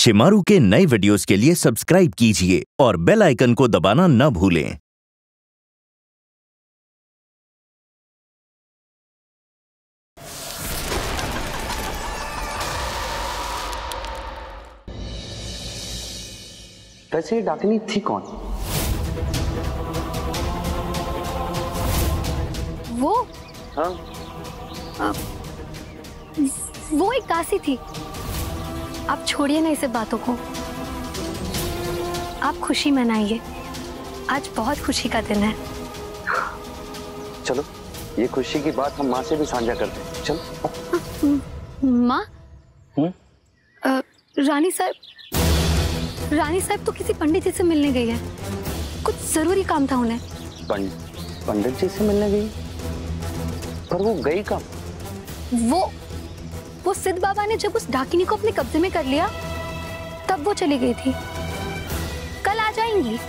शिमारू के नए वीडियोस के लिए सब्सक्राइब कीजिए और बेल आइकन को दबाना न भूलें। वैसे ये डाकिनी थी कौन? वो हाँ? वो एक दासी थी। आप छोड़िए ना इसे बातों को, आप खुशी मनाइए। आज बहुत खुशी का दिन है। चलो ये खुशी की बात हम माँ से भी साझा करते हैं। चलो। माँ? रानी साहब तो किसी पंडित जी से मिलने गई है। कुछ जरूरी काम था उन्हें। पंडित जी से मिलने गई? पर वो गई कब? वो सिद्ध बाबा ने जब उस डाकिनी को अपने कब्जे में कर लिया तब वो चली गई थी। कल आ जाएंगी।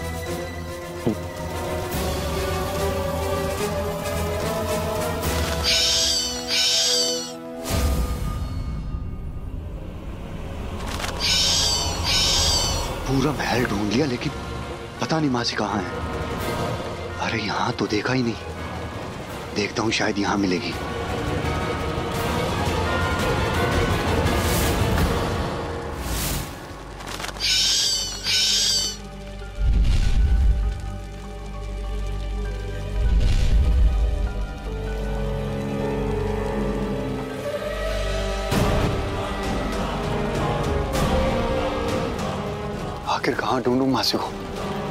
पूरा महल ढूंढ लिया लेकिन पता नहीं मासी कहाँ है। अरे यहाँ तो देखा ही नहीं। देखता हूँ शायद यहाँ मिलेगी। आखिर कहाँ ढूंढूं मासी को?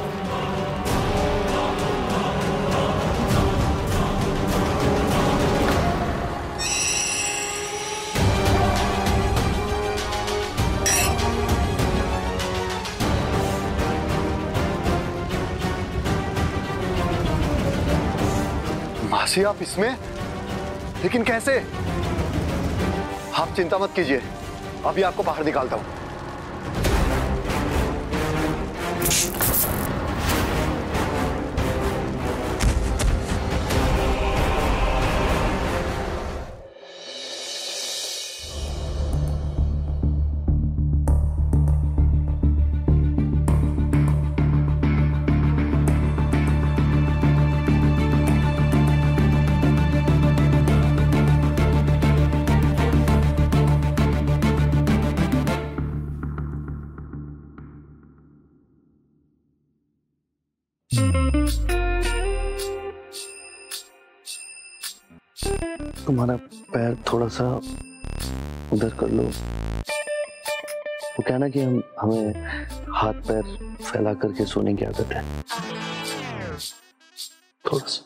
मासी आप इसमें? लेकिन कैसे? आप चिंता मत कीजिए, अभी आपको बाहर निकालता हूं। तुम्हारा पैर थोड़ा सा उधर कर लो। वो क्या ना कि हमें हाथ पैर फैला करके सोने की आदत है। थोड़ा सा।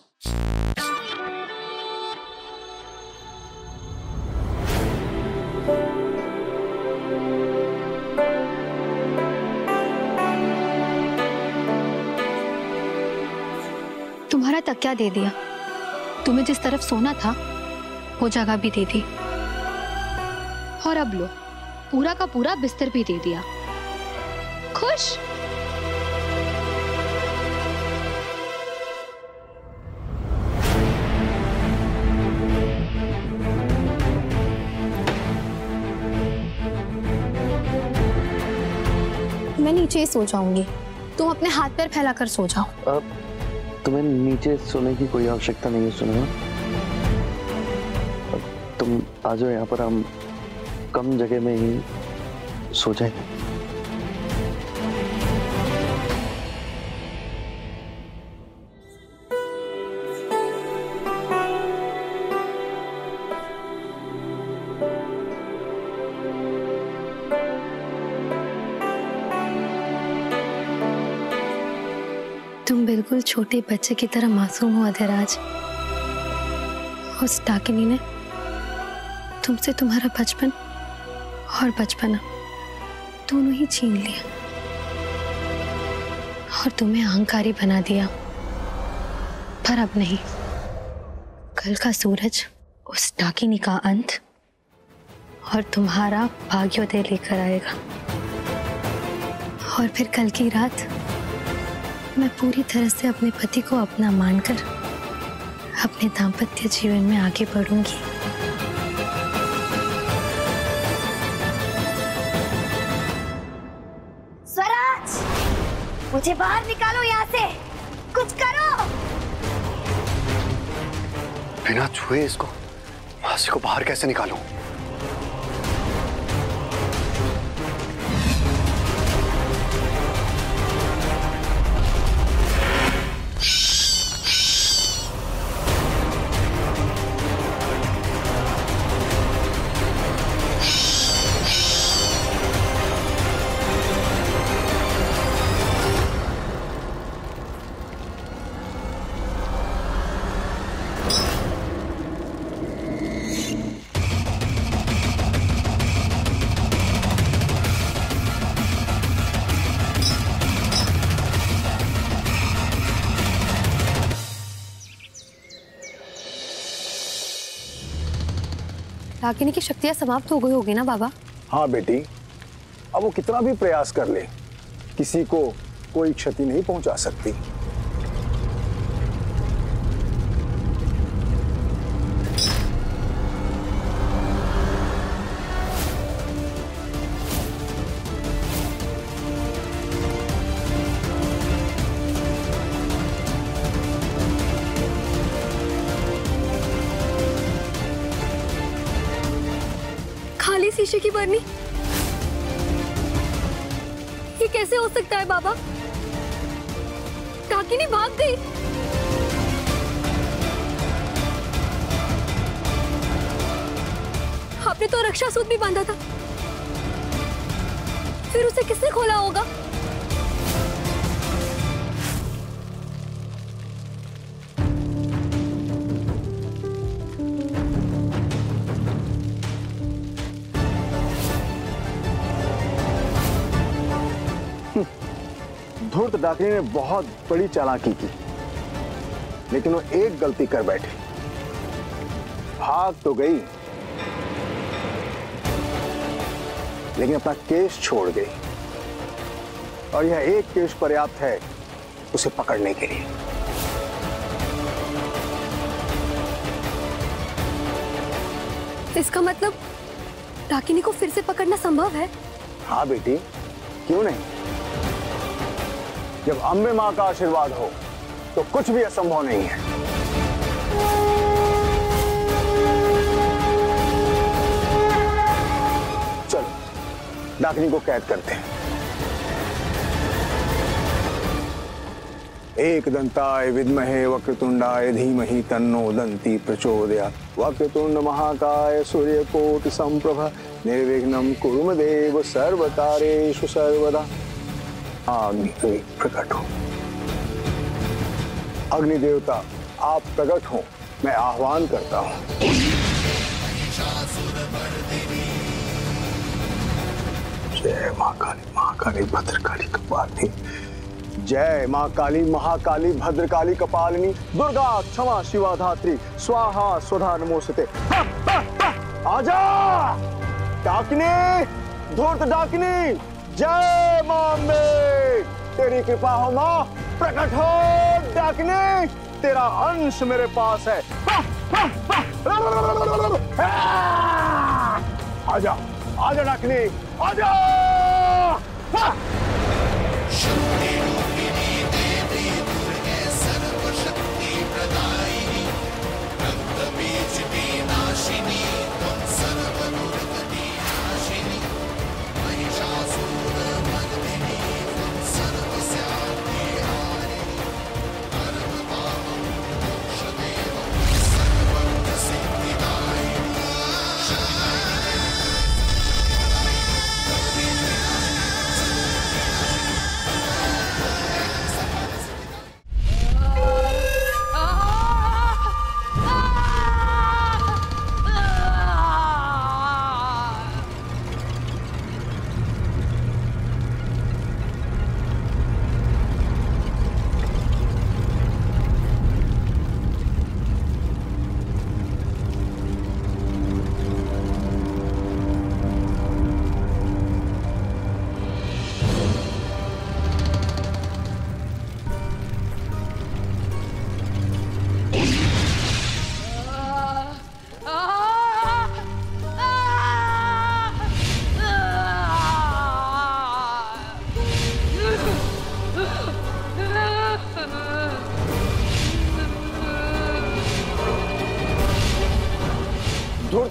तुम्हारा तकिया दे दिया, तुम्हें जिस तरफ सोना था वो जगह भी दे दी, और अब लो पूरा का पूरा बिस्तर भी दे दिया। खुश? मैं नीचे ही सो जाऊंगी, तुम अपने हाथ पैर फैला कर सो जाओ। तुम्हें नीचे सोने की कोई आवश्यकता नहीं है। सुनो, तुम आ जाओ, यहाँ पर हम कम जगह में ही सो जाएंगे। तुम बिल्कुल छोटे बच्चे की तरह मासूम हो अधिराज। उस डाकिनी ने तुमसे तुम्हारा बचपन और बचपना दोनों ही छीन लिया और तुम्हें अहंकारी बना दिया। पर अब नहीं, कल का सूरज उस डाकिनी का अंत और तुम्हारा भाग्योदय लेकर आएगा। और फिर कल की रात मैं पूरी तरह से अपने पति को अपना मानकर अपने दाम्पत्य जीवन में आगे बढ़ूंगी। मुझे बाहर निकालो यहाँ से, कुछ करो। बिना छुए इसको मासी को बाहर कैसे निकालूं? डाकिनी की शक्तियां समाप्त हो गई होगी ना बाबा? हाँ बेटी, अब वो कितना भी प्रयास कर ले, किसी को कोई क्षति नहीं पहुंचा सकती। खाली शीशे की बरनी, ये कैसे हो सकता है बाबा? डाकिनी भाग गई। आपने तो रक्षा सूत्र भी बांधा था, फिर उसे किसने खोला होगा? धूर्त डाकिनी ने बहुत बड़ी चालाकी की, लेकिन वो एक गलती कर बैठी। भाग तो गई, लेकिन अपना केस छोड़ गई, और यह एक केस पर्याप्त है उसे पकड़ने के लिए। इसका मतलब डाकिनी को फिर से पकड़ना संभव है? हाँ बेटी, क्यों नहीं? जब अम्बे मां का आशीर्वाद हो तो कुछ भी असंभव नहीं है। चलो डाकिनी को कैद करते हैं। एक दंताय विद्महे वक्रतुंडाय धीमहि तन्नो दंती प्रचोदयात्। वक्रतुंड महाकाय सूर्यकोटि संप्रभ निर्विघ्नं कुरु मे देव सर्वकार्येषु सर्वदा। अग्नि प्रकट हो। अग्नि देवता आप प्रकट हो, मैं आह्वान करता हूं। जय मां काली महाकाली भद्रकाली कपालिनी। जय मां काली महाकाली भद्रकाली कपालिनी। दुर्गा क्षमा शिवा धात्री स्वाहा स्वधा नमोस्तुते। आजा डाकिनी, धूर्त डाकिनी, जय मां अम्बे। तेरी कृपा हो मां, प्रकट हो डाकिनी, तेरा अंश मेरे पास है। आजा आजा डाकिनी, आजा।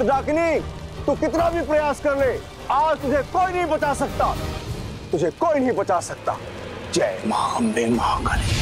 पुत्र डाकिनी, तू कितना भी प्रयास कर ले, आज तुझे कोई नहीं बचा सकता, तुझे कोई नहीं बचा सकता। जय मां अम्बे महाकाली।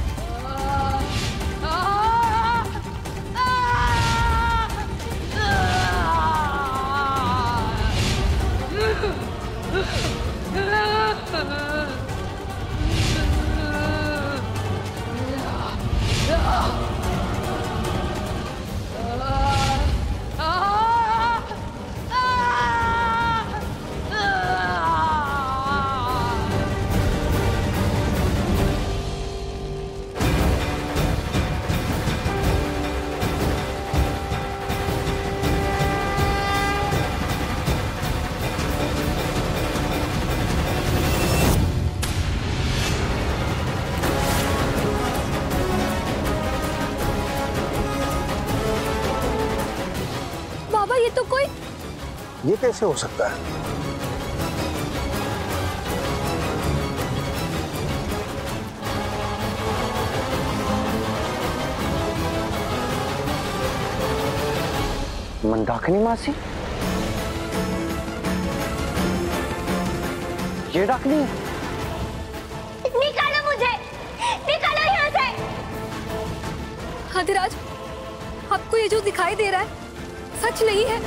ये कैसे हो सकता है? मंदाकिनी मासी, ये डाकिनी। निकालो मुझे, निकालो यहाँ से। अधिराज, आपको ये जो दिखाई दे रहा है सच नहीं है।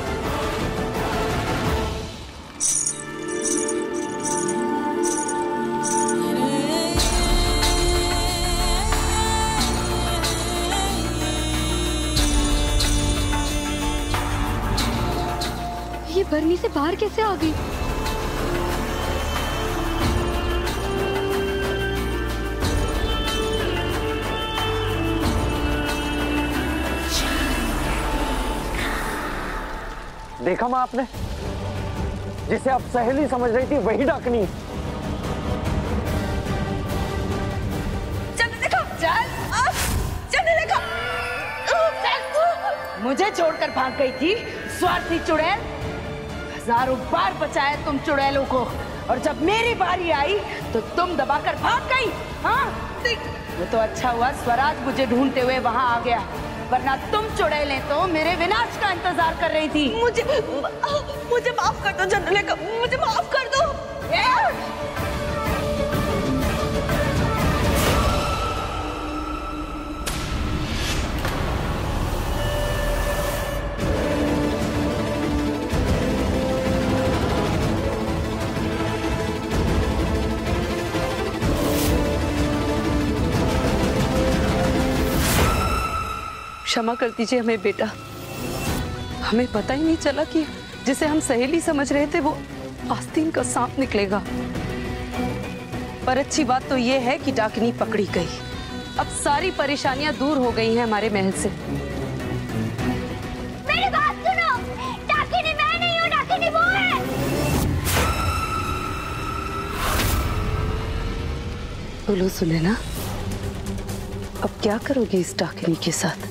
ये बरनी से बाहर कैसे आ गई? देखा माँ आपने, जिसे आप सहेली समझ रही थी वही डाकनी। मुझे छोड़कर भाग गई थी स्वार्थी चुड़ैल। हजारों बार बचाया तुम चुड़ैलों को, और जब मेरी बारी आई तो तुम दबाकर भाग गई। हाँ, वो तो अच्छा हुआ स्वराज मुझे ढूंढते हुए वहां आ गया, वरना तुम चुड़ैलें तो मेरे विनाश का इंतजार कर रही थी। मुझे माफ कर दो चंद्रलेखा, मुझे माफ कर दो। क्षमा कर दीजिए हमें बेटा, हमें पता ही नहीं चला कि जिसे हम सहेली समझ रहे थे वो आस्तीन का सांप निकलेगा। पर अच्छी बात तो ये है कि डाकिनी पकड़ी गई। अब सारी परेशानियां दूर हो गई हैं हमारे महल से। मेरी बात सुनो, डाकिनी मैं नहीं हूँ, डाकिनी वो है। बोलो सुनैना, अब क्या करोगे इस डाकिनी के साथ?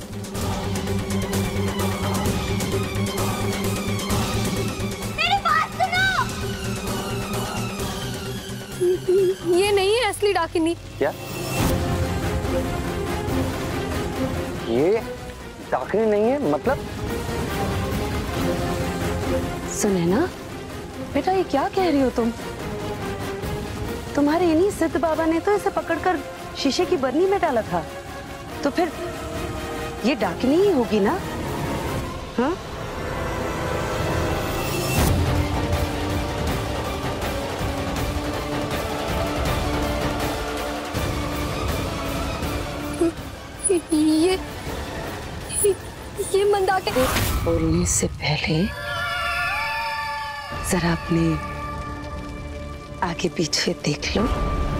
ये नहीं है असली डाकिनी। क्या? ये डाकिनी नहीं है मतलब? सुनैना बेटा, ये क्या कह रही हो तुम? तुम्हारे इन्हीं सिद्ध बाबा ने तो इसे पकड़कर शीशे की बरनी में डाला था, तो फिर ये डाकिनी ही होगी ना? हाँ? ये मंदाकिनी। बोलने से पहले जरा अपने आगे पीछे देख लो।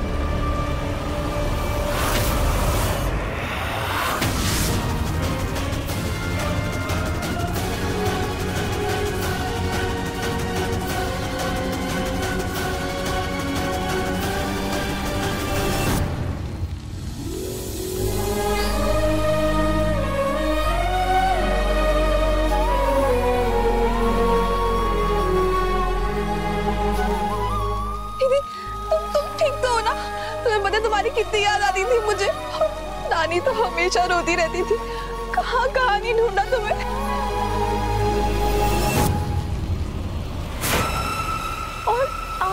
कितनी याद आती थी मुझे। नानी तो हमेशा रोती रहती थी, कहाँ नहीं ढूंढा तुम्हें।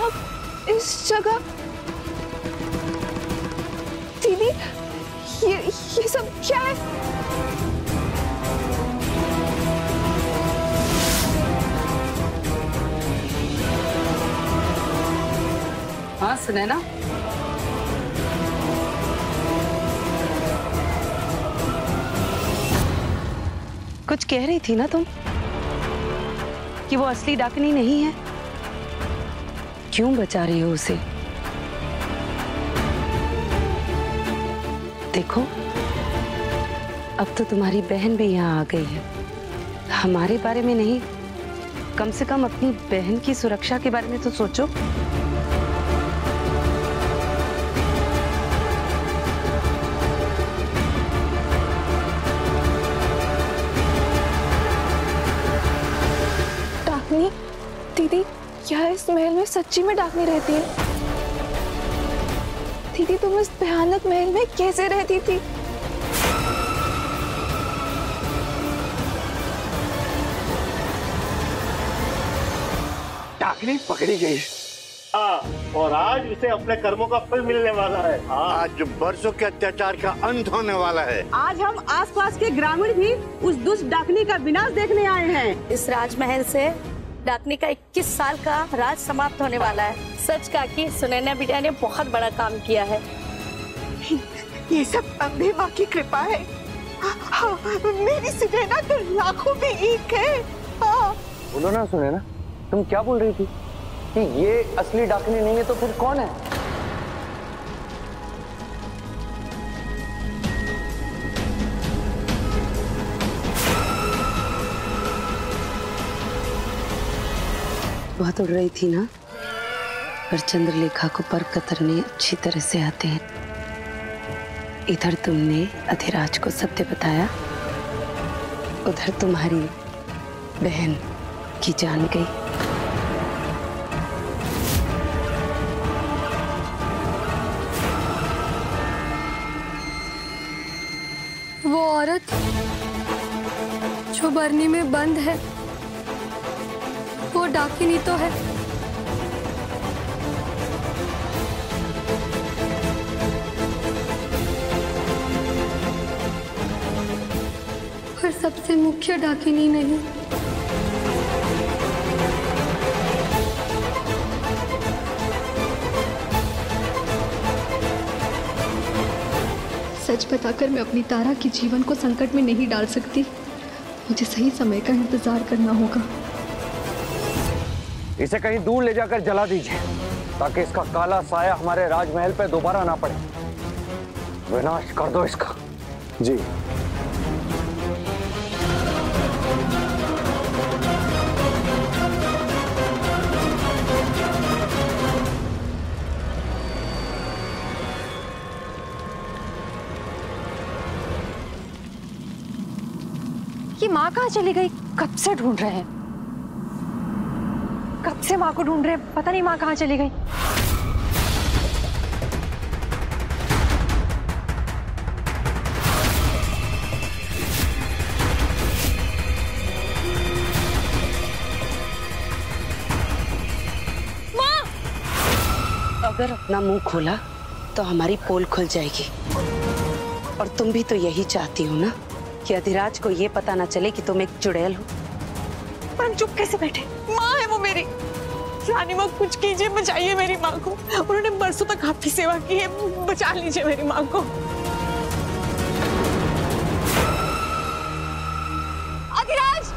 आप इस जगह? दीदी, ये सब क्या है? हाँ सुनैना, कुछ कह रही थी ना तुम कि वो असली डाकनी नहीं है? क्यों बचा रही हो उसे? देखो, अब तो तुम्हारी बहन भी यहाँ आ गई है। हमारे बारे में नहीं, कम से कम अपनी बहन की सुरक्षा के बारे में तो सोचो। डाकनी? दीदी, क्या इस महल में सच्ची में डाकनी रहती है? दीदी, तुम इस भयानक महल में कैसे रहती थी? डाकनी पकड़ी गई। और आज उसे अपने कर्मों का फल मिलने वाला है। आज बरसों के अत्याचार का अंत होने वाला है। आज हम आसपास के ग्रामीण भी उस दुष्ट डाकनी का विनाश देखने आए हैं। इस राजमहल से डाकनी का 21 साल का राज समाप्त होने वाला है। सच कहा कि सुनैना बिटिया ने बहुत बड़ा काम किया है। ये सब अम्बे माँ की कृपा है। मेरी सुनैना तो लाखों में एक है। बोलो ना सुनैना, तुम क्या बोल रही थी कि ये असली डाकनी नहीं है तो फिर कौन है? बहुत उड़ रही थी ना, पर चंद्रलेखा को पर कतरने अच्छी तरह से आते हैं। इधर तुमने अधिराज को सत्य बताया, उधर तुम्हारी बहन की जान गई। वो औरत जो बरनी में बंद है, वो डाकिनी तो है। पर सबसे मुख्य डाकिनी नहीं। सच बताकर मैं अपनी तारा के जीवन को संकट में नहीं डाल सकती। मुझे सही समय का इंतजार करना होगा। इसे कहीं दूर ले जाकर जला दीजिए ताकि इसका काला साया हमारे राजमहल पे दोबारा ना पड़े। विनाश कर दो इसका। जी। ये माँ कहाँ चली गई? कब से ढूंढ रहे हैं, कब से माँ को ढूंढ रहे हैं। पता नहीं माँ कहाँ चली गई। माँ! अगर अपना मुंह खोला तो हमारी पोल खुल जाएगी। और तुम भी तो यही चाहती हो ना कि अधिराज को ये पता ना चले कि तुम एक चुड़ैल हो। पर चुप कैसे बैठे? माँ है वो मेरी। रानी माँ, कुछ कीजिए, बचाइए मेरी माँ को। उन्होंने बरसों तक आपकी सेवा की है, बचा लीजिए मेरी माँ को। अधिराज!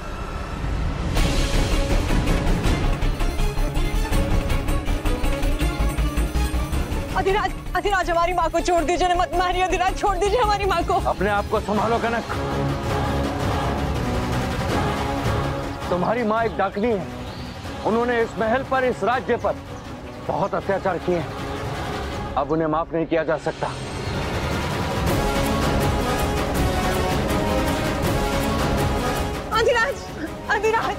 अधिराज, अधिराज, हमारी माँ को छोड़ दीजिए, मत मारिए। अधिराज, छोड़ दीजिए हमारी माँ को। अपने आप को संभालो कनक। तुम्हारी माँ एक डाकनी है। उन्होंने इस महल पर, इस राज्य पर बहुत अत्याचार किए हैं। अब उन्हें माफ नहीं किया जा सकता। अधिराज, अधिराज,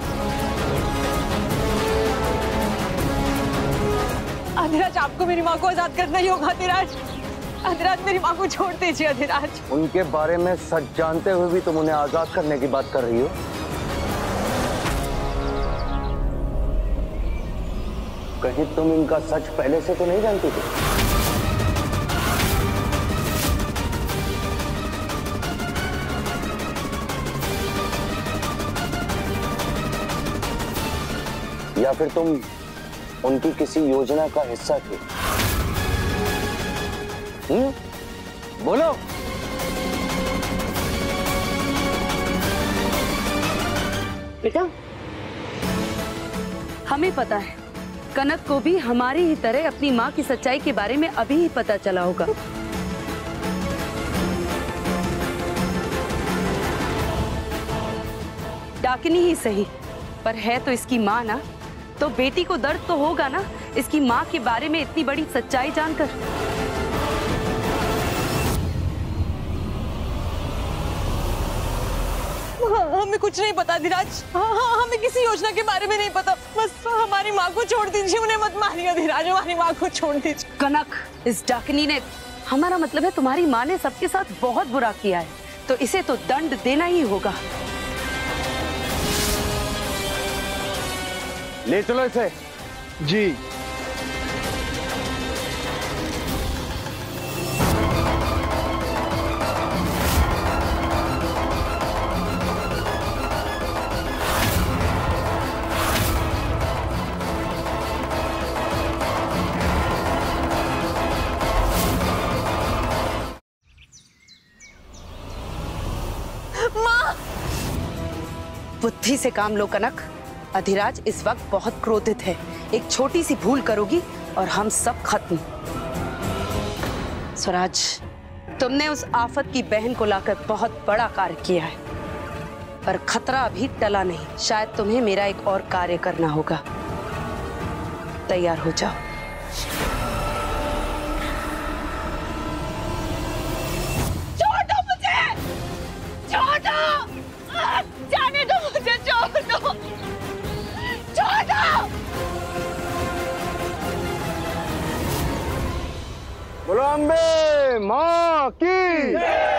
अधिराज, आपको मेरी माँ को आजाद करना ही होगा। अधिराज, अधिराज, मेरी माँ को छोड़ दीजिए। अधिराज, उनके बारे में सच जानते हुए भी तुम उन्हें आजाद करने की बात कर रही हो। कहीं तुम इनका सच पहले से तो नहीं जानती थी? या फिर तुम उनकी किसी योजना का हिस्सा थे? बोलो। बेटा, हमें पता है कनक को भी हमारी ही तरह अपनी माँ की सच्चाई के बारे में अभी ही पता चला होगा। डाकिनी ही सही, पर है तो इसकी माँ ना, तो बेटी को दर्द तो होगा ना इसकी माँ के बारे में इतनी बड़ी सच्चाई जानकर। हमें कुछ नहीं पता धीराज। हमें किसी योजना के बारे में नहीं पता। बस हमारी माँ को छोड़ दीजिए, उन्हें मत मारिए धीराज, हमारी माँ को छोड़ दीजिए। कनक, इस डाकिनी ने, हमारा मतलब है तुम्हारी माँ ने सबके साथ बहुत बुरा किया है, तो इसे तो दंड देना ही होगा। ले चलो इसे। जी। बुद्धि से काम लो कनक। अधिराज इस वक्त बहुत क्रोधित है, एक छोटी सी भूल करोगी और हम सब खत्म। स्वराज, तुमने उस आफत की बहन को लाकर बहुत बड़ा कार्य किया है, पर खतरा अभी टला नहीं। शायद तुम्हें मेरा एक और कार्य करना होगा। तैयार हो जाओ। छोड़ दो मुझे, छोड़ दो, जाने दो मुझे, छोड़ दो, छोड़ दो। बोलो अम्बे माँ की।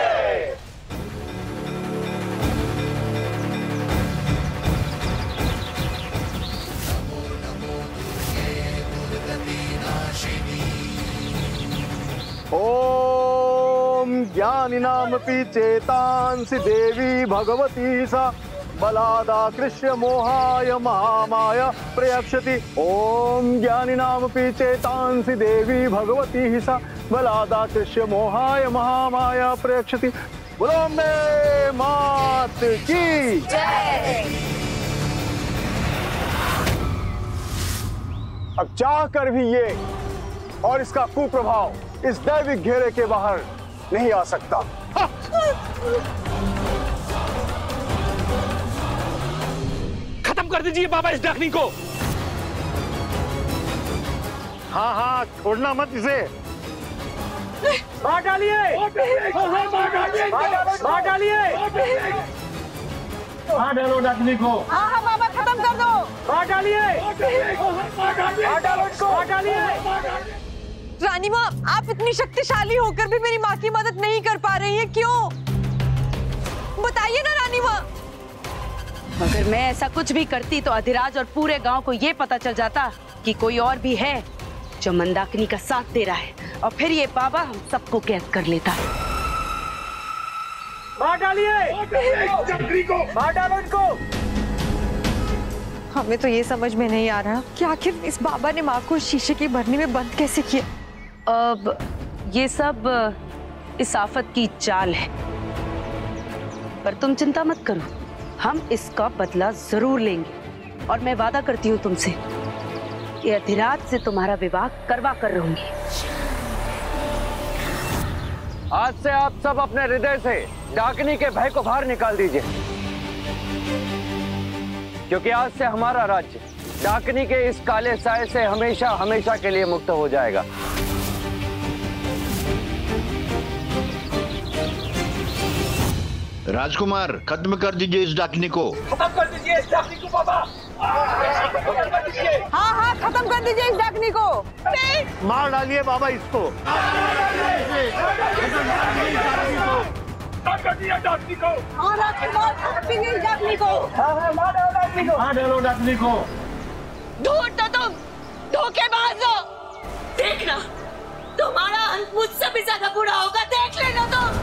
ओम ज्ञानिनामपि चेतांसि देवी भगवती सा बलादाकृष्य मोहाय महामाया प्रयक्षति। ओम ज्ञानिनामपि चेतांसि देवी भगवती सा बलादाकृष्य मोहाय महामाया प्रयक्षति। बोलो अम्बे मात की जय। अब चाह कर भी ये और इसका कुप्रभाव इस दैविक घेरे के बाहर नहीं आ सकता। खत्म कर दीजिए बाबा इस डाकनी को। हाँ हाँ, छोड़ना मत इसे। मार डालिए, मार डालिए, मार डालो डाकनी को। हाँ हाँ बाबा, खत्म कर दो। मार डालिए, मार डालो इसको, मार डालिए। रानी माँ, आप इतनी शक्तिशाली होकर भी मेरी माँ की मदद नहीं कर पा रही हैं, क्यों? बताइए ना रानी माँ। अगर मैं ऐसा कुछ भी करती तो अधिराज और पूरे गांव को ये पता चल जाता कि कोई और भी है जो मंदाकिनी का साथ दे रहा है, और फिर ये बाबा हम सबको कैद कर लेता। मार डालिए, मार डालो इनको। हमें तो ये समझ में नहीं आ रहा कि आखिर इस बाबा ने माँ को शीशे की भरनी में बंद कैसे किया। अब ये सब इस आफत की चाल है, पर तुम चिंता मत करो, हम इसका बदला जरूर लेंगे। और मैं वादा करती हूँ तुमसे कि अधिराज से तुम्हारा विवाह करवा कर रहूंगी। आज से आप सब अपने हृदय से डाकनी के भय को बाहर निकाल दीजिए, क्योंकि आज से हमारा राज्य डाकनी के इस काले साए से हमेशा हमेशा के लिए मुक्त हो जाएगा। राजकुमार, खत्म कर दीजिए इस डाकनी को। खत्म कर दीजिए इस डाकनी को बाबा। हाँ हाँ, खत्म कर दीजिए इस डाकनी को। मार डालिए बाबा इसको। डाकनी को। हाँ राजकुमार, खत्म कीजिए इस डाकनी को। हाँ हाँ, मार डालो डाकनी को। मार डालो डाकनी को। ढूंढ दो तुम, धोखेबाज हो। देखना तुम्हारा अंत मुझसे भी ज्यादा बुरा होगा, देख लेना तुम।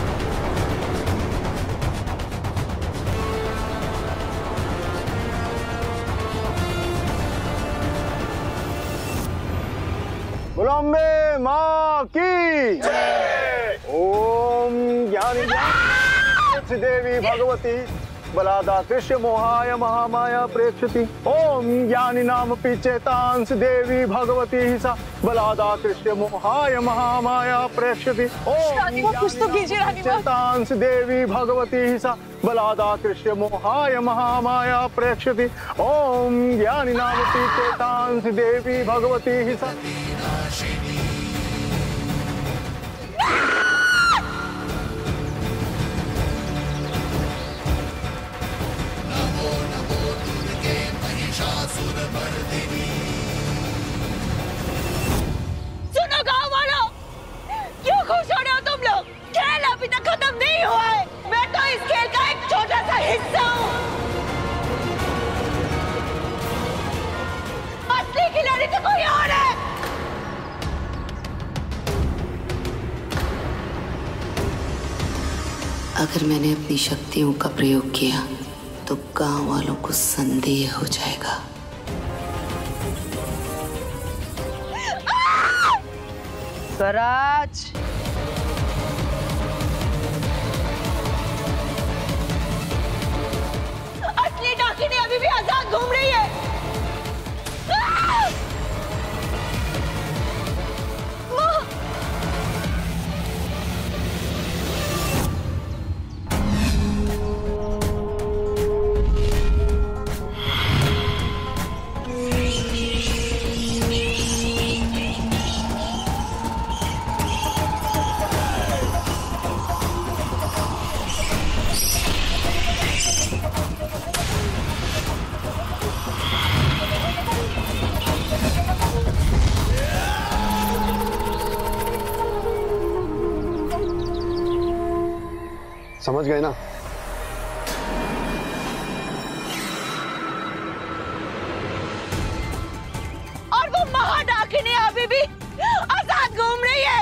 बुलम्बे माँ की ओम ज्ञानी देवी भगवती बलादा कृष्ण मोहाय महामाया प्रेक्षति। ओम ज्ञानी नाम चेतांस देवी भगवती सा बलादा कृष्ण मोहाय महामाया प्रेक्षति। ओम कुछ तो कीजिए रानी माँ। चेतांस देवी भगवती सा बलादा कृष्ण मोहाय महामाया प्रेक्षति। ओम ज्ञानी नाम चेतांस देवी भगवती सा। सुनो गाँव वालों, क्यों खुश हो रहे हो तुम लोग? खेल अभी तक खत्म नहीं हुआ है। मैं तो इस खेल का एक छोटा सा हिस्सा हूँ। असली खिलाड़ी तो कोई और है। अगर मैंने अपनी शक्तियों का प्रयोग किया तो गांव वालों को संदेह हो जाएगा। स्वराज, असली डाकिनी अभी भी आजाद घूम रही है। समझ गए ना? और वो महाडाकिनी अभी भी आजाद घूम रही है।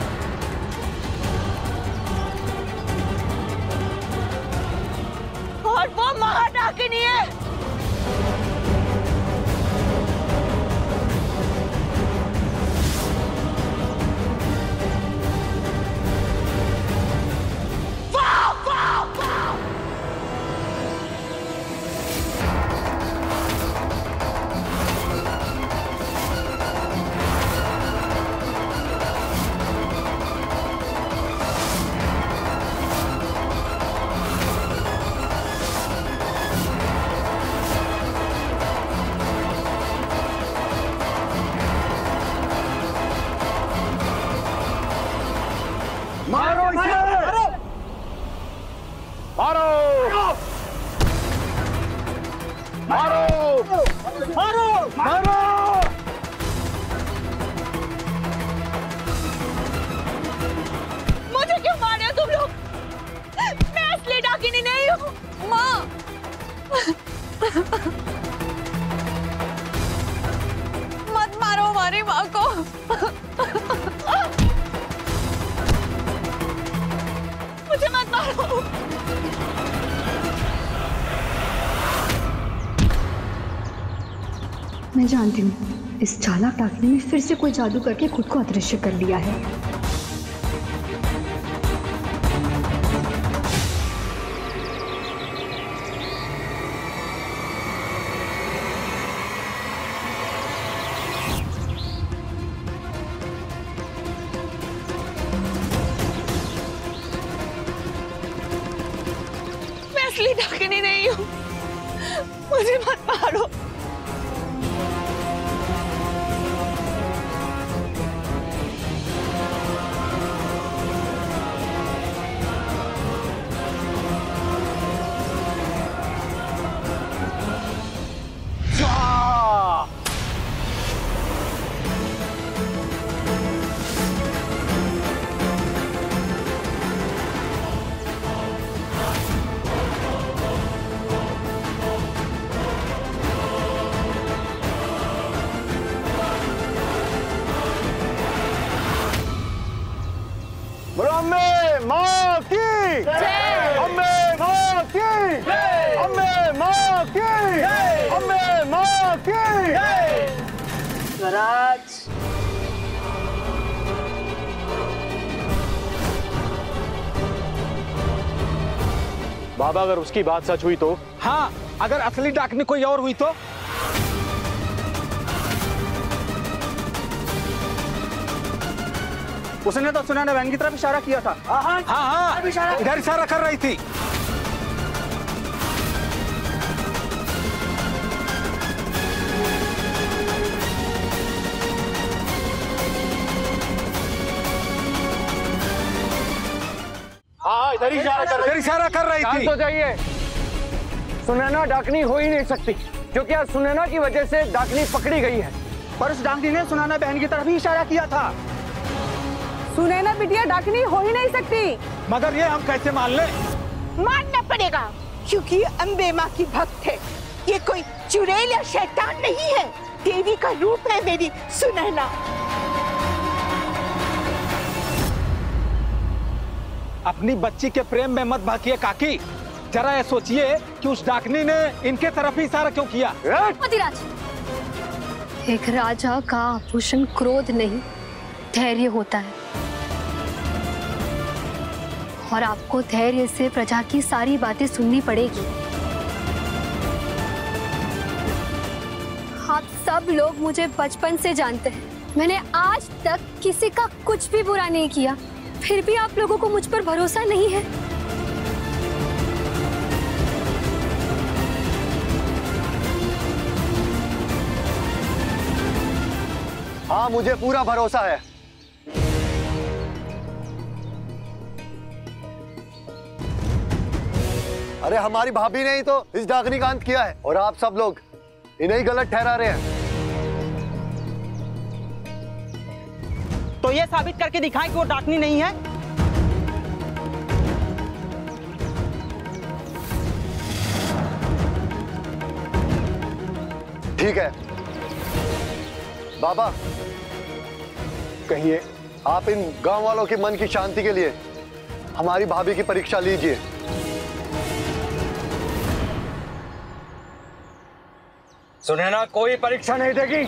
और वो महाडाकिनी है मत मारो हमारी माँ को। मुझे मत मारो। मैं जानती हूँ इस चालाक डाकिनी ने फिर से कोई जादू करके खुद को अदृश्य कर लिया है। मैं असली डाकिनी नहीं हूँ, मुझे मत मारो। बाबा अगर उसकी बात सच हुई तो? हाँ, अगर असली डाकनी कोई और हुई तो? उसने तो सुनैना बहन की तरफ इशारा किया था। हाँ हाँ, इधर इशारा कर रही थी। हाँ, इधर इशारा कर रही थी। तो जाइए, सुनैना डाकनी हो ही नहीं सकती, क्योंकि आज सुनैना की वजह से डाकनी पकड़ी गई है। पर उस डाकनी ने सुनैना बहन की तरफ ही इशारा किया था। सुनैना बिटिया डाकनी हो ही नहीं सकती। मगर ये हम कैसे मान ले? मानना पड़ेगा, क्योंकि अम्बे माँ की भक्त है। ये कोई चुड़ैल या शैतान नहीं है, देवी का रूप है मेरी सुनैना। अपनी बच्ची के प्रेम में मत भागिए काकी। जरा ये सोचिए कि उस डाकनी ने इनके तरफ ही इशारा क्यों किया। अधिराज, एक राजा का आभूषण क्रोध नहीं, धैर्य होता है, और आपको धैर्य से प्रजा की सारी बातें सुननी पड़ेगी। आप सब लोग मुझे बचपन से जानते हैं, मैंने आज तक किसी का कुछ भी बुरा नहीं किया, फिर भी आप लोगों को मुझ पर भरोसा नहीं है। हाँ, मुझे पूरा भरोसा है। अरे हमारी भाभी ने ही तो इस डाकनी का अंत किया है, और आप सब लोग इन्हें ही गलत ठहरा रहे हैं। तो ये साबित करके दिखाएं कि वो डाकनी नहीं है। ठीक है बाबा, कहिए। आप इन गांव वालों के मन की शांति के लिए हमारी भाभी की परीक्षा लीजिए। सुनैना कोई परीक्षा नहीं देगी।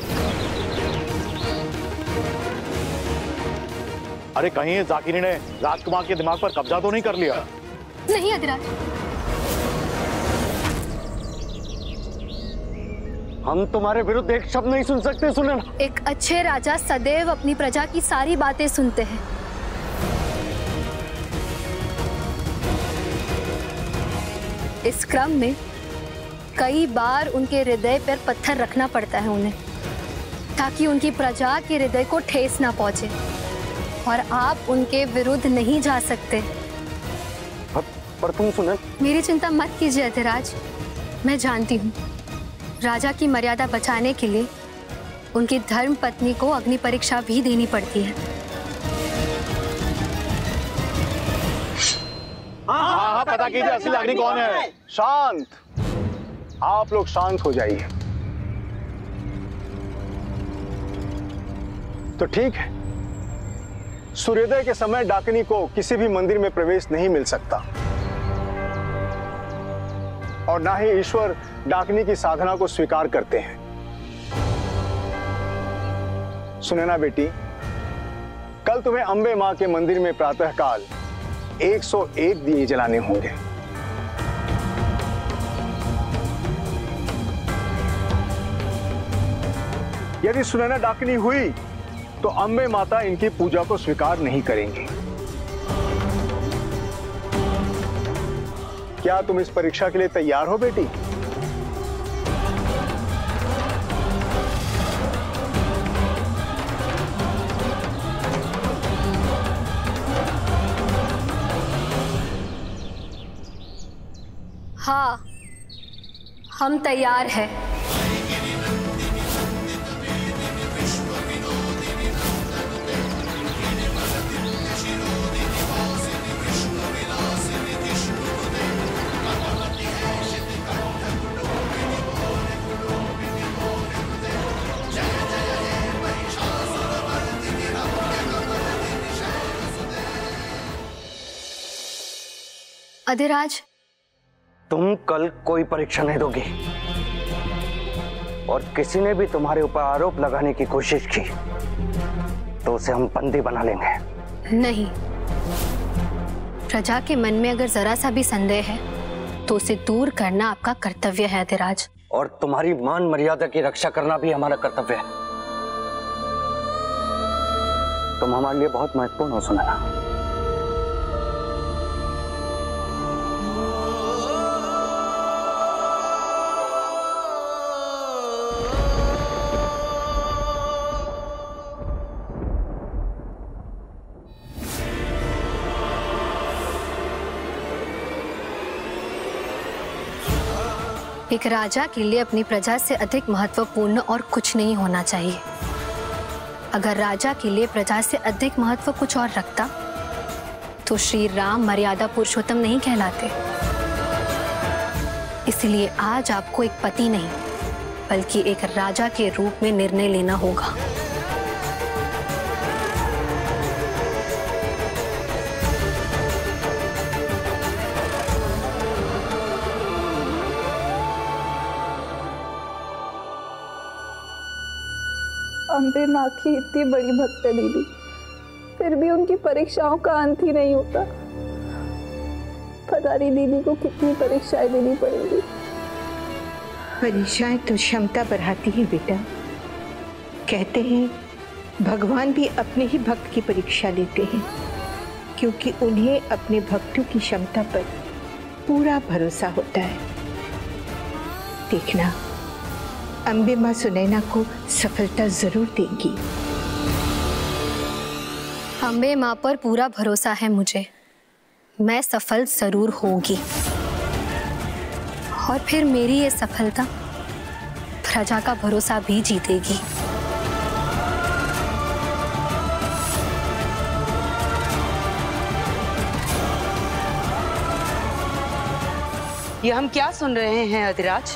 अरे कहीं जाकिनी ने राजकुमार के दिमाग पर कब्जा तो नहीं कर लिया? नहीं अधिराज, हम तुम्हारे विरुद्ध एक शब्द नहीं सुन सकते सुनैना। एक अच्छे राजा सदैव अपनी प्रजा की सारी बातें सुनते हैं। इस क्रम में कई बार उनके हृदय पर पत्थर रखना पड़ता है उन्हें, ताकि उनकी प्रजा के हृदय को ठेस ना पहुंचे, और आप उनके विरुद्ध नहीं जा सकते। पर तुम सुनैना, मेरी चिंता मत कीजिए अधिराज, मैं जानती हूँ राजा की मर्यादा बचाने के लिए उनकी धर्म पत्नी को अग्नि परीक्षा भी देनी पड़ती है। हाँ, पता कीजिए असली अग्नि कौन है। शांत, आप लोग शांत हो जाइए। तो ठीक है, सूर्योदय के समय डाकनी को किसी भी मंदिर में प्रवेश नहीं मिल सकता, और ना ही ईश्वर डाकनी की साधना को स्वीकार करते हैं। सुनैना बेटी, कल तुम्हें अम्बे मां के मंदिर में प्रातःकाल 101 दिए जलाने होंगे। यदि सुनैना डाकनी हुई तो अम्बे माता इनकी पूजा को स्वीकार नहीं करेंगी। क्या तुम इस परीक्षा के लिए तैयार हो बेटी? हाँ, हम तैयार हैं। अधिराज, तुम कल कोई परीक्षा नहीं दोगी, और किसी ने भी तुम्हारे ऊपर आरोप लगाने की कोशिश की तो उसे हम बंदी बना लेंगे। नहीं, प्रजा के मन में अगर जरा सा भी संदेह है तो उसे दूर करना आपका कर्तव्य है अधिराज। और तुम्हारी मान मर्यादा की रक्षा करना भी हमारा कर्तव्य है। तुम हमारे लिए बहुत महत्वपूर्ण हो सुनैना। एक राजा के लिए अपनी प्रजा से अधिक महत्वपूर्ण और कुछ नहीं होना चाहिए। अगर राजा के लिए प्रजा से अधिक महत्व कुछ और रखता तो श्री राम मर्यादा पुरुषोत्तम नहीं कहलाते। इसलिए आज आपको एक पति नहीं बल्कि एक राजा के रूप में निर्णय लेना होगा। अम्बे माँ की इतनी बड़ी भक्त है दीदी, फिर भी उनकी परीक्षाओं का अंत ही नहीं होता। पता नहीं दीदी को कितनी परीक्षाएं देनी पड़ेंगी। परीक्षाएं तो क्षमता बढ़ाती हैं बेटा। कहते हैं भगवान भी अपने ही भक्त की परीक्षा लेते हैं, क्योंकि उन्हें अपने भक्तों की क्षमता पर पूरा भरोसा होता है। देखना, अम्बे माँ सुनैना को सफलता जरूर देंगी। अम्बे माँ पर पूरा भरोसा है मुझे, मैं सफल जरूर होगी। और फिर मेरी ये सफलता प्रजा का भरोसा भी जीतेगी। ये हम क्या सुन रहे हैं अधिराज?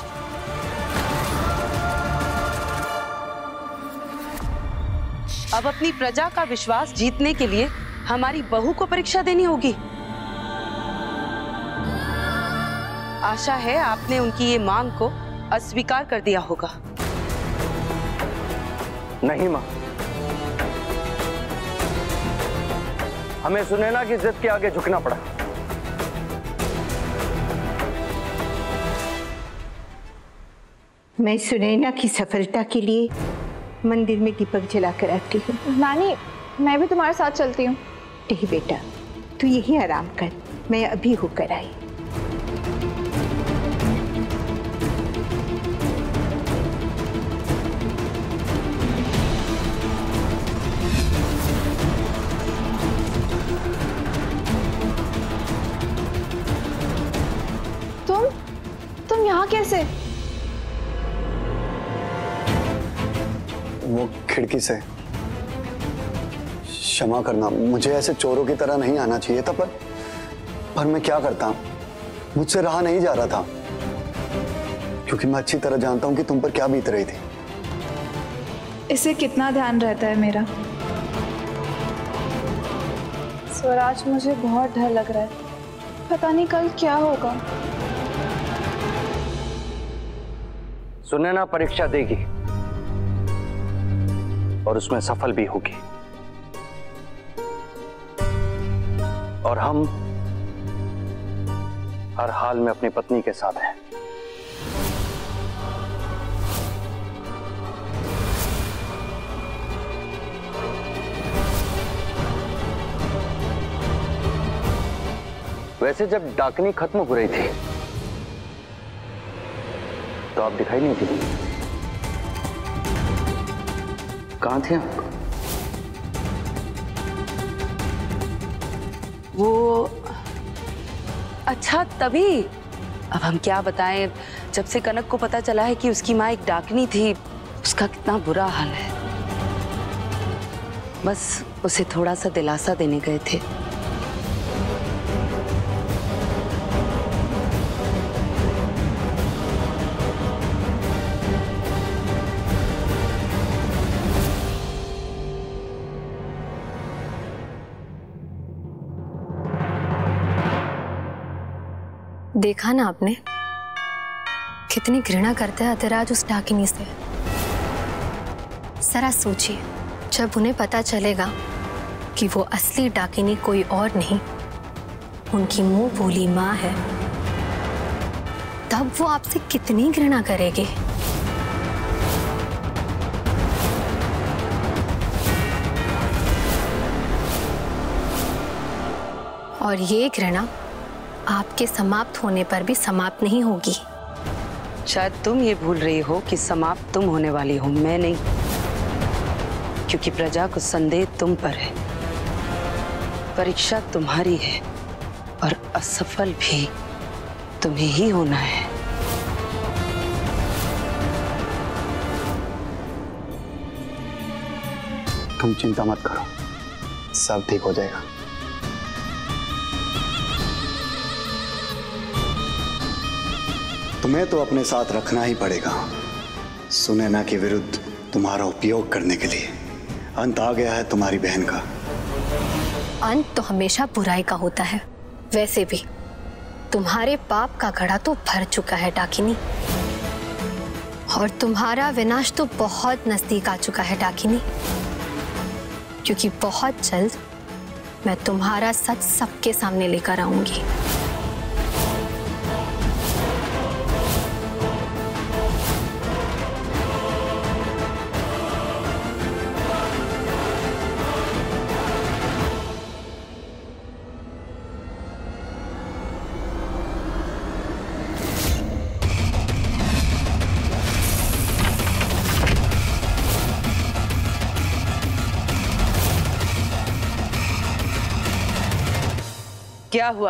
अब अपनी प्रजा का विश्वास जीतने के लिए हमारी बहू को परीक्षा देनी होगी। आशा है आपने उनकी ये मांग को अस्वीकार कर दिया होगा। नहीं मां, हमें सुनैना की जिद के आगे झुकना पड़ा। मैं सुनैना की सफलता के लिए मंदिर में दीपक जला कर आती हूँ। नानी, मैं भी तुम्हारे साथ चलती हूँ। नहीं बेटा, तू यहीं आराम कर, मैं अभी होकर आई। तुम यहाँ कैसे? वो खिड़की से। क्षमा करना, मुझे ऐसे चोरों की तरह नहीं आना चाहिए था, पर मैं क्या करता, मुझसे रहा नहीं जा रहा था, क्योंकि मैं अच्छी तरह जानता हूं कि तुम पर क्या बीत रही थी। इसे कितना ध्यान रहता है मेरा। स्वराज, मुझे बहुत डर लग रहा है, पता नहीं कल क्या होगा। सुनैना परीक्षा देगी और उसमें सफल भी होगी, और हम हर हाल में अपनी पत्नी के साथ हैं। वैसे जब डाकनी खत्म हो रही थी तो आप दिखाई नहीं थी। कहां थे आप? वो अच्छा, तभी। अब हम क्या बताएं, जब से कनक को पता चला है कि उसकी माँ एक डाकनी थी, उसका कितना बुरा हाल है। बस उसे थोड़ा सा दिलासा देने गए थे। देखा ना आपने, कितनी घृणा करते हैं अधिराज उस डाकिनी से। जरा सोचिए, जब उन्हें पता चलेगा कि वो असली डाकिनी कोई और नहीं, उनकी मुंह बोली माँ है, तब वो आपसे कितनी घृणा करेंगे। और ये घृणा आपके समाप्त होने पर भी समाप्त नहीं होगी। शायद तुम ये भूल रही हो कि समाप्त तुम होने वाली हो, मैं नहीं, क्योंकि प्रजा को संदेह तुम पर है। परीक्षा तुम्हारी है और असफल भी तुम्हें ही होना है। तुम चिंता मत करो, सब ठीक हो जाएगा। तुम्हें तो अपने साथ रखना ही पड़ेगा। सुनैना के विरुद्ध तुम्हारा उपयोग करने के लिए अंत आ गया है तुम्हारी बहन का। अंत तो हमेशा बुराई का होता है। वैसे भी तुम्हारे पाप का घड़ा तो भर चुका है डाकिनी, और तुम्हारा विनाश तो बहुत नजदीक आ चुका है डाकिनी, क्योंकि बहुत जल्द मैं तुम्हारा सच सबके सामने लेकर आऊंगी। क्या हुआ?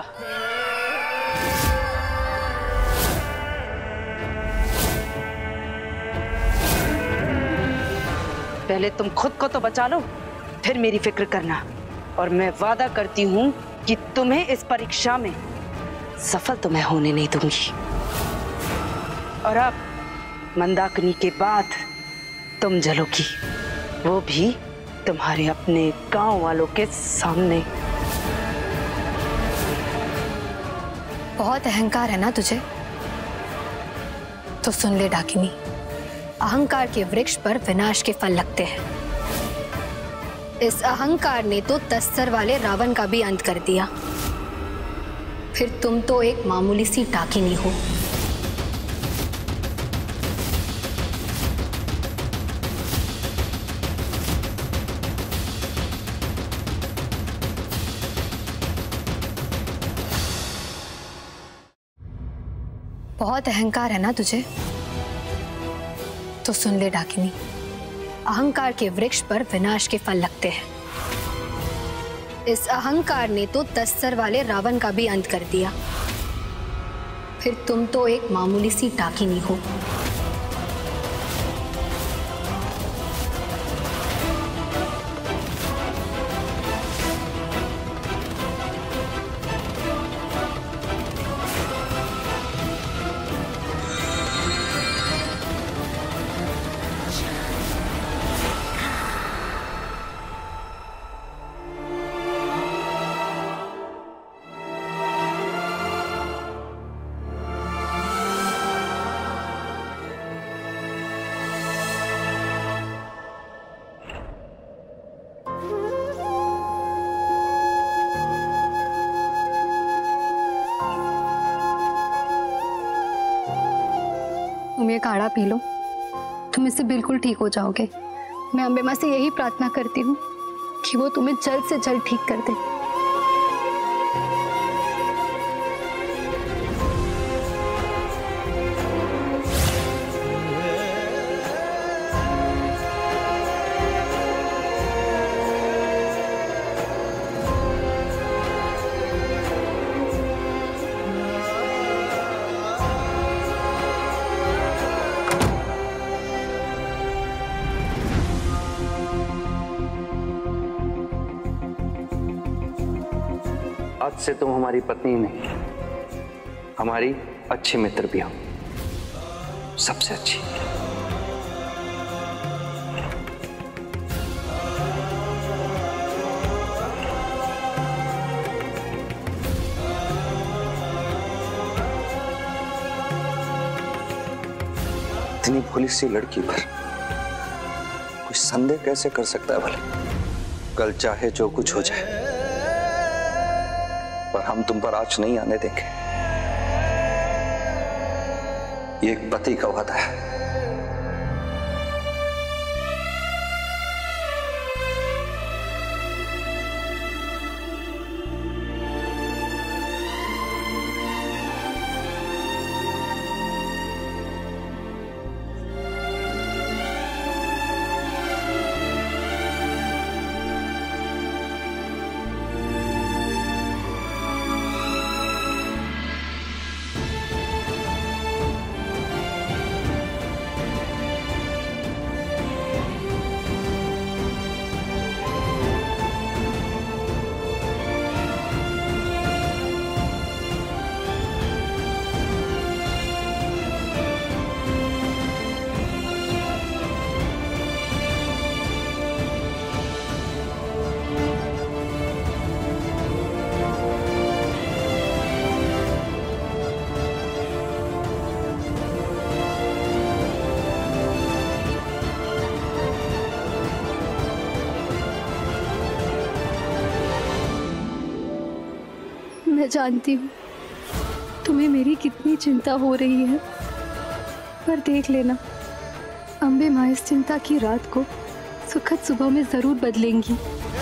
पहले तुम खुद को तो बचा लो, फिर मेरी फिक्र करना। और मैं वादा करती हूं कि तुम्हें इस परीक्षा में सफल तो मैं होने नहीं दूंगी। और अब मंदाकिनी के बाद तुम जलोगी, वो भी तुम्हारे अपने गांव वालों के सामने। बहुत अहंकार है ना तुझे? तो सुन ले डाकिनी, अहंकार के वृक्ष पर विनाश के फल लगते हैं। इस अहंकार ने तो 10 सर वाले रावण का भी अंत कर दिया। फिर तुम तो एक मामूली सी डाकिनी हो। बहुत अहंकार है ना तुझे? तो सुन ले डाकिनी, अहंकार के वृक्ष पर विनाश के फल लगते हैं। इस अहंकार ने तो 10 सर वाले रावण का भी अंत कर दिया। फिर तुम तो एक मामूली सी डाकिनी हो। तुम ये काढ़ा पी लो, तुम इससे बिल्कुल ठीक हो जाओगे। मैं अम्बे माँ से यही प्रार्थना करती हूँ कि वो तुम्हें जल्द से जल्द ठीक कर दे। आज से तुम हमारी पत्नी नहीं, हमारी अच्छी मित्र भी हो, सबसे अच्छी। इतनी भोली सी लड़की पर कोई संदेह कैसे कर सकता है भले? कल चाहे जो कुछ हो जाए, पर हम तुम पर आँच नहीं आने देंगे। ये एक पति का वादा है। मैं जानती हूँ तुम्हें मेरी कितनी चिंता हो रही है, पर देख लेना, अम्बे माँ इस चिंता की रात को सुखद सुबह में जरूर बदलेंगी।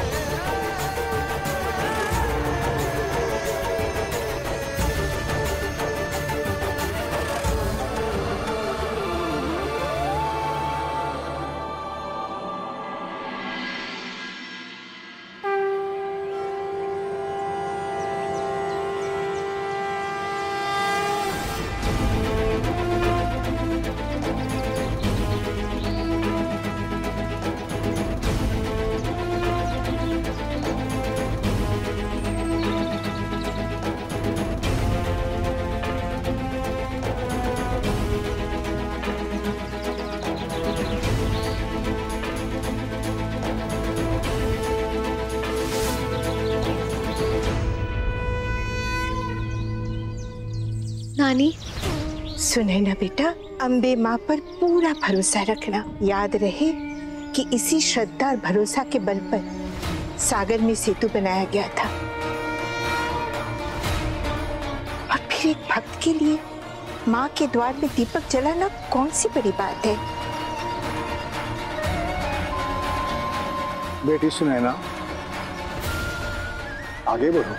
नानी, सुने ना बेटा, अम्बे माँ पर पूरा भरोसा रखना। याद रहे कि इसी श्रद्धा और भरोसा के बल पर सागर में सेतु बनाया गया था। और फिर एक भक्त के लिए माँ के द्वार में दीपक जलाना कौन सी बड़ी बात है। बेटी सुनैना, आगे बढ़ो।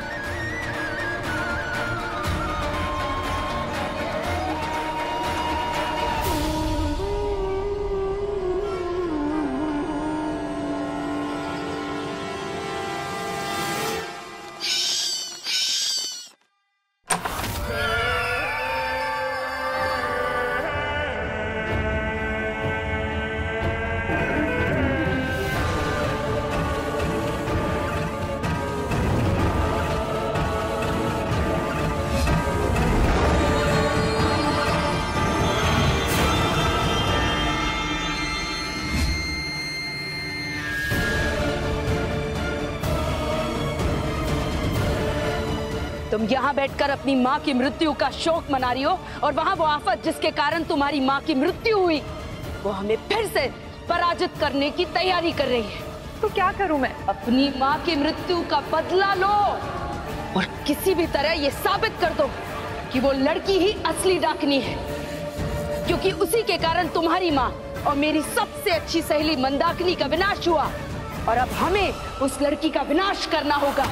तुम यहाँ बैठकर अपनी माँ की मृत्यु का शोक मना रही हो, और वहाँ वो आफत जिसके कारण तुम्हारी माँ की मृत्यु हुई, वो हमें फिर से पराजित करने की तैयारी कर रही है। तो क्या करूं मैं? अपनी माँ की मृत्यु का बदला लो और किसी भी तरह ये साबित कर दो कि वो लड़की ही असली डाकनी है, क्योंकि उसी के कारण तुम्हारी माँ और मेरी सबसे अच्छी सहेली मंदाकिनी का विनाश हुआ, और अब हमें उस लड़की का विनाश करना होगा।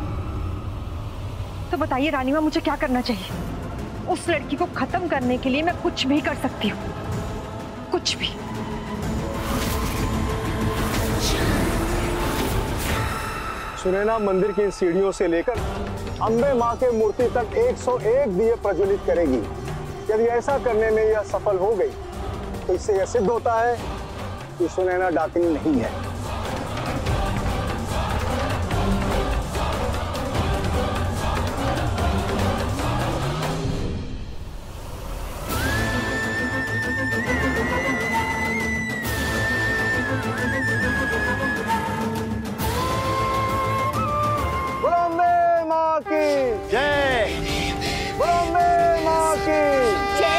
तो बताइए रानी माँ, मुझे क्या करना चाहिए? उस लड़की को खत्म करने के लिए मैं कुछ भी कर सकती हूँ, कुछ भी। सुनैना मंदिर की इन सीढ़ियों से लेकर अम्बे माँ के मूर्ति तक 101 दिए प्रज्वलित करेगी। यदि ऐसा करने में यह सफल हो गई तो इससे यह सिद्ध होता है कि सुनैना डाकिनी नहीं है।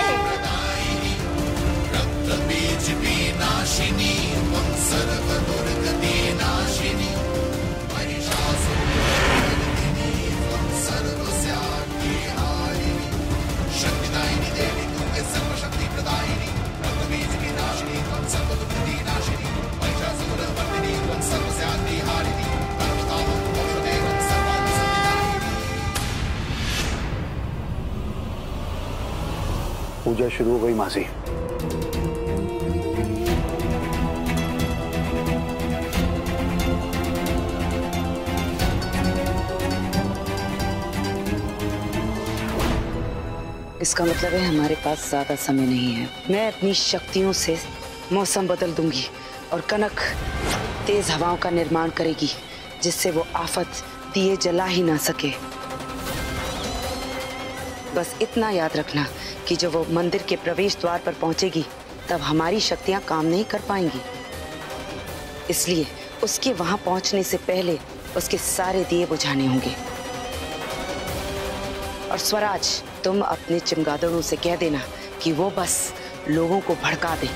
रक्त बीज विनाशिनी सर्वदुर् पूजा शुरू हो गई मासी। इसका मतलब है हमारे पास ज्यादा समय नहीं है। मैं अपनी शक्तियों से मौसम बदल दूंगी और कनक तेज हवाओं का निर्माण करेगी, जिससे वो आफत दिए जला ही ना सके। बस इतना याद रखना कि जब वो मंदिर के प्रवेश द्वार पर पहुंचेगी तब हमारी शक्तियां काम नहीं कर पाएंगी। इसलिए उसके वहां पहुंचने से पहले उसके सारे दिए बुझाने होंगे। और स्वराज, तुम अपने चमगादड़ों से कह देना कि वो बस लोगों को भड़का दे।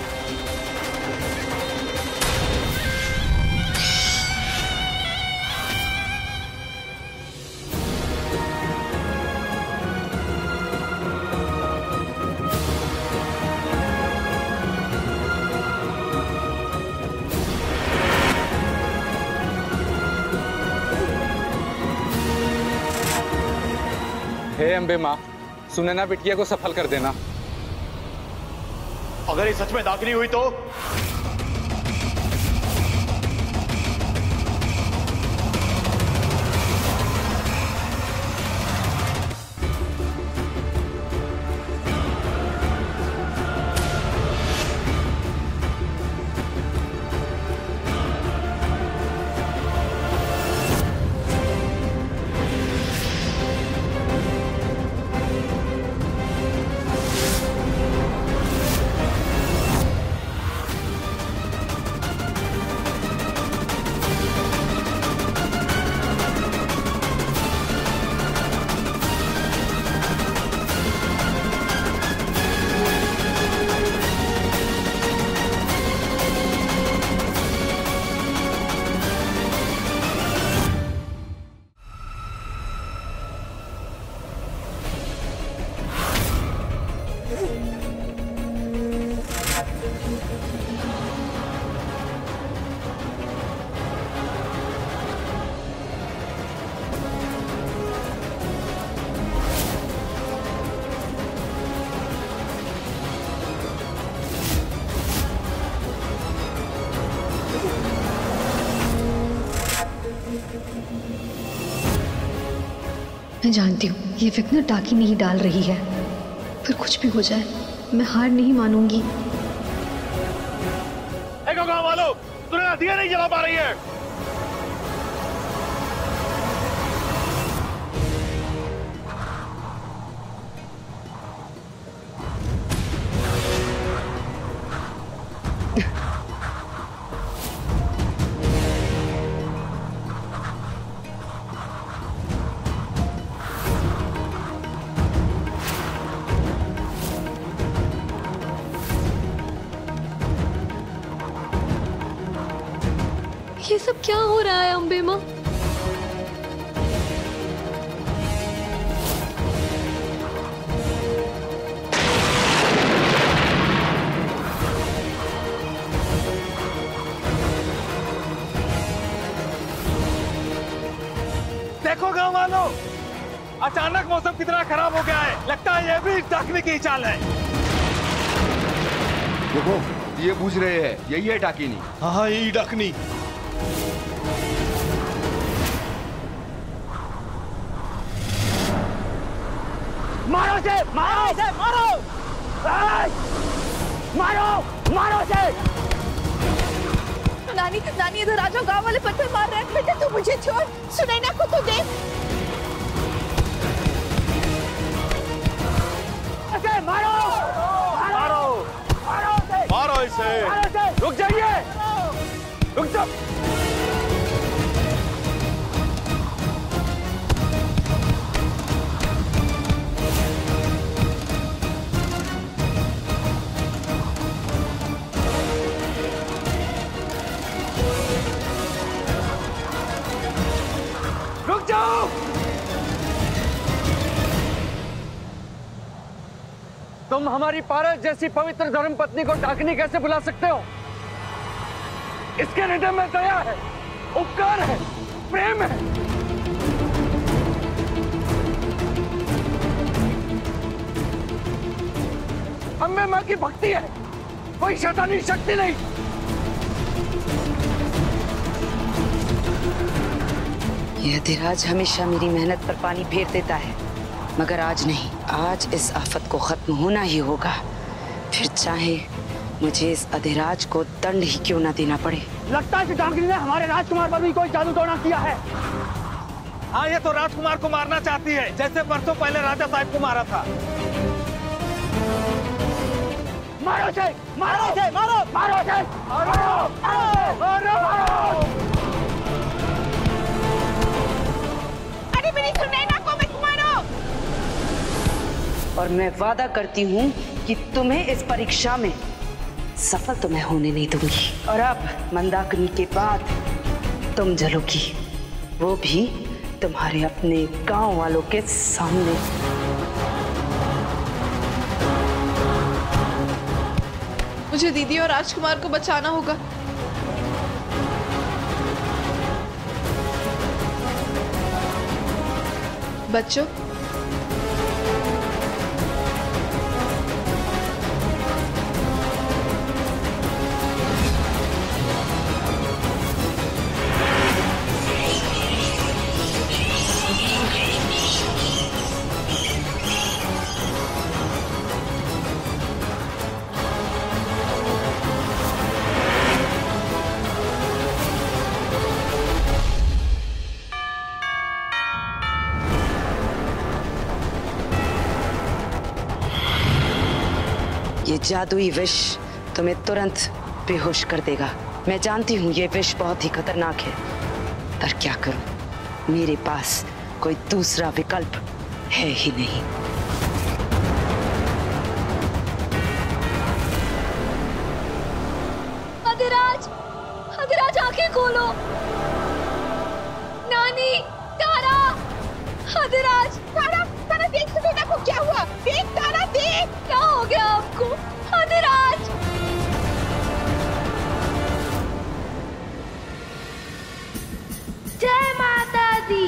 हे अम्बे माँ, सुनैना बिटिया को सफल कर देना। अगर ये सच में दाकिनी हुई तो? मैं जानती हूँ ये फिक्र डाकिनी ही डाल रही है, पर कुछ भी हो जाए मैं हार नहीं मानूंगी। गाँव वालों, सुनैना दिया नहीं जला पा रही है। ये सब क्या हो रहा है अम्बे माँ? देखो गांव वालों, अचानक मौसम कितना खराब हो गया है। लगता है ये भी डाकिनी की चाल है। देखो ये बुझ रहे हैं, यही है डाकिनी। हाँ यही डाकिनी। मारो से, मारो से, मारो, मारो, मारो से। नानी, नानी इधर आ जाओ, गांव वाले पत्थर मार रहे हैं। बेटा तू मुझे छोड़, सुनैना को तू दे। ऐसे मारो, मारो, मारो से, मारो इसे। रुक जाइए, रुक जाओ। तुम हमारी पारस जैसी पवित्र धर्म पत्नी को डाकिनी कैसे बुला सकते हो? इसके हृदय में दया है, उपकार है, प्रेम है। की भक्ति है, कोई शैतानी शक्ति नहीं। यह अधिराज हमेशा मेरी मेहनत पर पानी फेर देता है, मगर आज नहीं। आज इस आफत को खत्म होना ही होगा, फिर चाहे मुझे इस अधिराज को दंड ही क्यों ना देना पड़े। लगता है कि डाकिनी ने हमारे राजकुमार पर भी कोई जादू टोना किया है। हाँ, ये तो राजकुमार को मारना चाहती है, जैसे बरसों पहले राजा साहब को मारा था। मारो से, मारो से, मारो, मारो से, मारो, मारो, मारो। अरे मेरी सुनैना को मत मारो। और मैं वादा करती हूँ कि तुम्हें इस परीक्षा में सफल तो मैं होने नहीं दूंगी। और अब मंदाकिनी के बाद तुम जलोगी, वो भी तुम्हारे अपने गांव वालों के सामने। मुझे दीदी और राजकुमार को बचाना होगा। बच्चों, ये जादुई विष तुम्हें तुरंत बेहोश कर देगा। मैं जानती हूँ ये विष बहुत ही खतरनाक है, पर क्या करूं, मेरे पास कोई दूसरा विकल्प है ही नहीं। अधिराज, अधिराज आंखें खोलो। नानी, तारा, अधिराज, तारा, तारा देख सुनैना को क्या हुआ? देख तारा, देख क्या हो गया आपको? अधिराज, जय माता दी।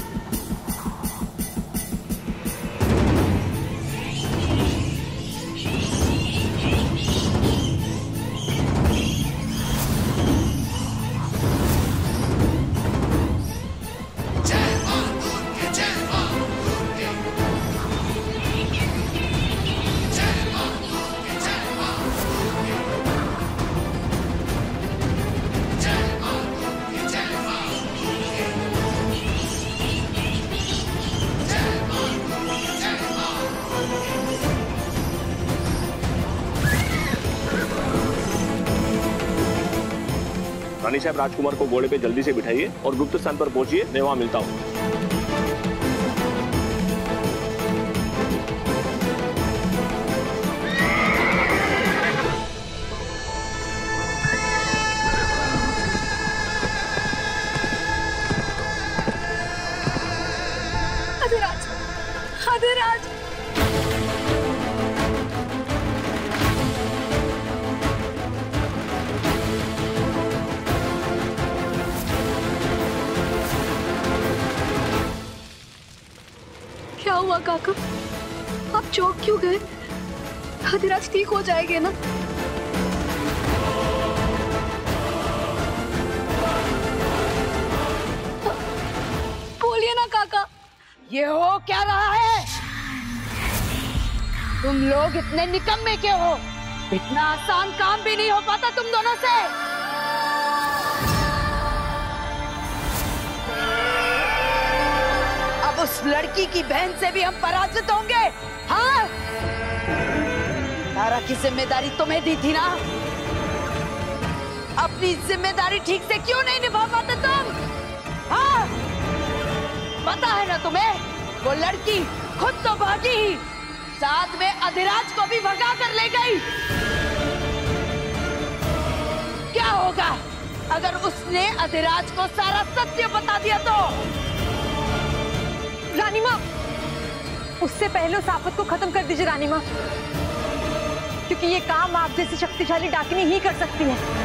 रानी साहब, राजकुमार को घोड़े पे जल्दी से बिठाइए और गुप्त स्थान पर पहुंचिए। मैं वहां मिलता हूँ। अधिराज, अधिराज, क्या हुआ काका? आप चौंक क्यों गए? अधिराज ठीक हो जाएंगे ना? बोलिए ना काका। ये हो क्या रहा है? तुम लोग इतने निकम्मे क्यों हो? इतना आसान काम भी नहीं हो पाता तुम दोनों से। अब उस लड़की की बहन से भी हम पराजित होंगे? हाँ, तारा की जिम्मेदारी तुम्हें दी थी ना? अपनी जिम्मेदारी ठीक से क्यों नहीं निभा पाते तुम? हाँ, पता है ना तुम्हें, वो लड़की खुद तो भागी ही, साथ में अधिराज को भी भगा कर ले गई। क्या होगा अगर उसने अधिराज को सारा सत्य बता दिया तो? रानी माँ, उससे पहले उस आफत को खत्म कर दीजिए रानी माँ, क्योंकि ये काम आप जैसी शक्तिशाली डाकिनी ही कर सकती है।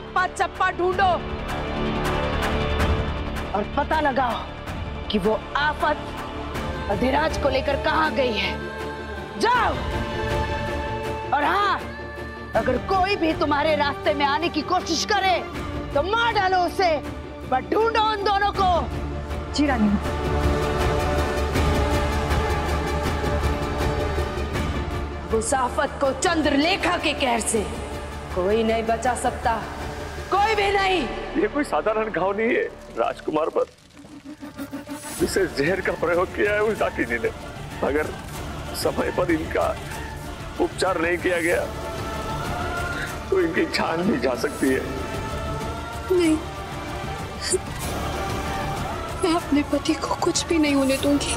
चप्पा चप्पा ढूंढो और पता लगाओ कि वो आफत अधिराज को लेकर कहाँ गई है। जाओ। और हाँ, अगर कोई भी तुम्हारे रास्ते में आने की कोशिश करे तो मार डालो उसे, पर ढूंढो उन दोनों को। जी रानी माँ। उस आफत को चंद्रलेखा के कहर से कोई नहीं बचा सकता, कोई भी नहीं। ये कोई साधारण घाव नहीं है राजकुमार पर, जिसे जहर का प्रयोग किया है उस डाकिनी ने। अगर समय पर इनका उपचार नहीं किया गया तो इनकी जान भी जा सकती है। नहीं, मैं अपने पति को कुछ भी नहीं होने दूंगी।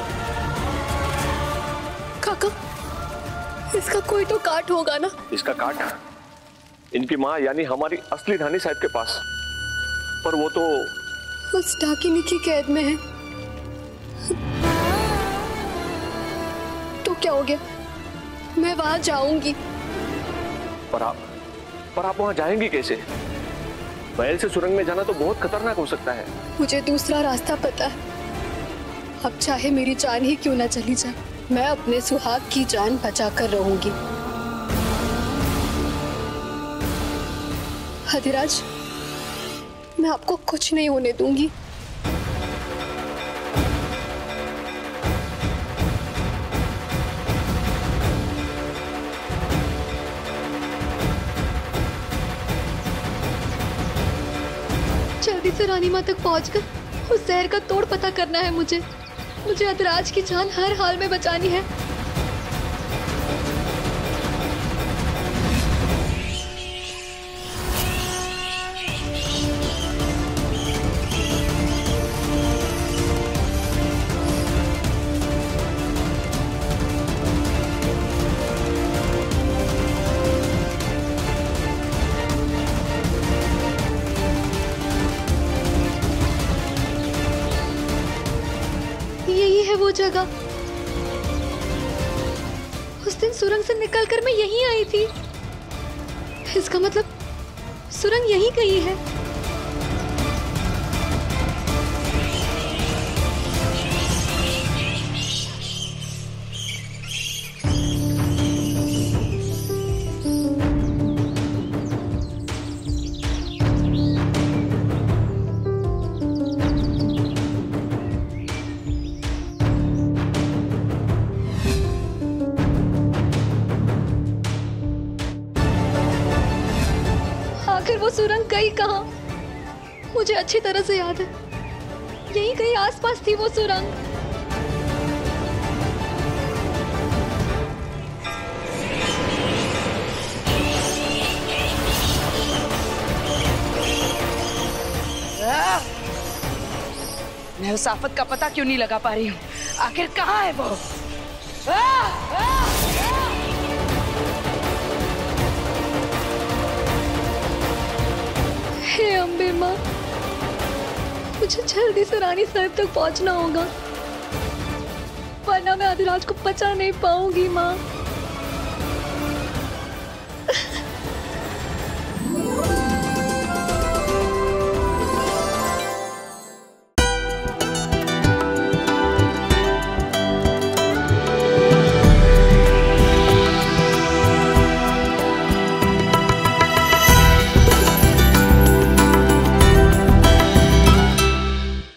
काका, इसका कोई तो काट होगा ना? इसका काट इनकी माँ यानी हमारी असली रानी साहब के पास, पर वो तो उस डाकिनी की कैद में है। तो क्या हो गया, मैं वहां जाऊंगी। पर आप वहां जाएंगी कैसे? महल से सुरंग में जाना तो बहुत खतरनाक हो सकता है। मुझे दूसरा रास्ता पता है। अब चाहे मेरी जान ही क्यों ना चली जाए, मैं अपने सुहाग की जान बचाकर रहूंगी। अधिराज, मैं आपको कुछ नहीं होने दूंगी। जल्दी से रानी माँ तक पहुंचकर उस जहर का तोड़ पता करना है मुझे। मुझे अधिराज की जान हर हाल में बचानी है। यही है वो जगह। उस दिन सुरंग से निकलकर मैं यहीं आई थी। इसका मतलब सुरंग यहीं कहीं है। आखिर वो सुरंग गई कहाँ? मुझे अच्छी तरह से याद है, यहीं कहीं आसपास थी वो सुरंग। मैं उस आफत का पता क्यों नहीं लगा पा रही हूँ? आखिर कहाँ है वो? हे अम्बे माँ, मुझे जल्दी से रानी साहब तक पहुंचना होगा, वरना मैं अधिराज को बचा नहीं पाऊंगी माँ।